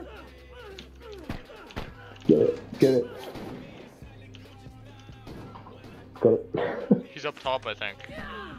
Get it. Get it. Got it. He's up top, I think.